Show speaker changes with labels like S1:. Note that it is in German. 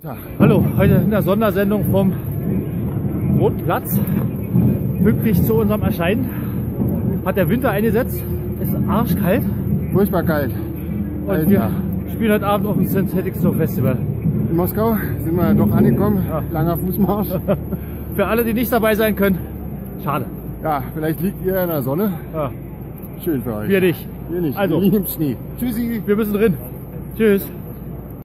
S1: Ja, hallo, heute in der Sondersendung vom Roten Platz. Pünktlich zu unserem Erscheinen hat der Winter eingesetzt. Es ist arschkalt.
S2: Furchtbar kalt.
S1: Und wir spielen heute Abend auf dem Synthetic Snow Festival.
S2: In Moskau sind wir doch angekommen.
S1: Ja.
S2: Langer Fußmarsch.
S1: Für alle, die nicht dabei sein können, schade.
S2: Ja, vielleicht liegt ihr in der Sonne.
S1: Ja,
S2: Schön für euch.
S1: wir nicht.
S2: Wir nicht.
S1: Also,
S2: Wir liegen im Schnee. Tschüssi.
S1: wir müssen drin. Tschüss.